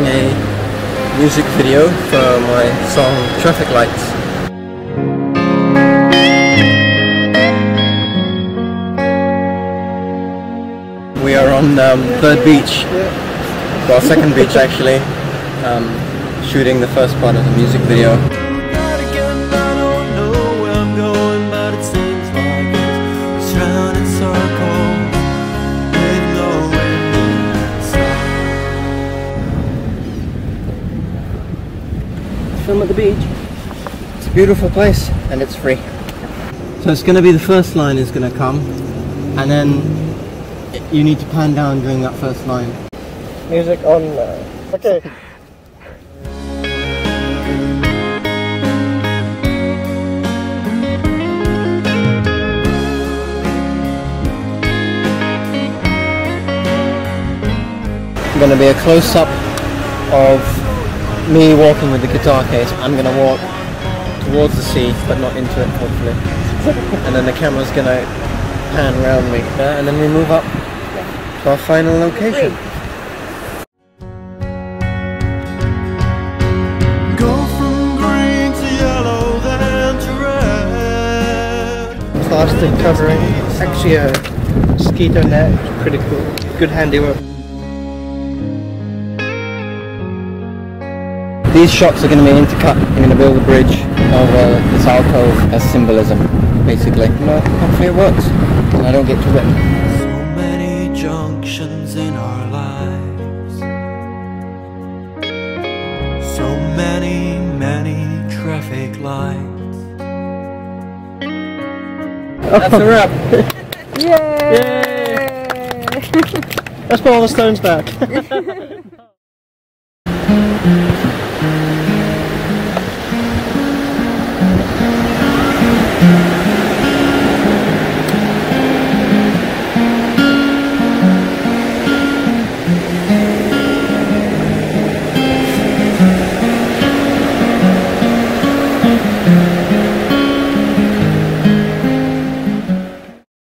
shooting a music video for my song Traffic Lights. We are on Third Beach, well, second beach actually, shooting the first part of the music video. Film at the beach. It's a beautiful place and it's free. So it's going to be the first line is going to come, and then you need to pan down during that first line. Music on. Okay. Going to be a close-up of me walking with the guitar case. I'm going to walk towards the sea, but not into it, hopefully. And then the camera's going to pan around me, and then we move up to our final location. Go from green to yellow, then to red. Plastic covering. It's actually a mosquito net. It's pretty cool. Good handiwork. These shots are going to be intercut. I'm going to build a bridge over this alcove as symbolism, basically. Hopefully it works, and I don't get too wet. So many junctions in our lives. So many, many traffic lights. That's a wrap. Yay! Let's put all the stones back.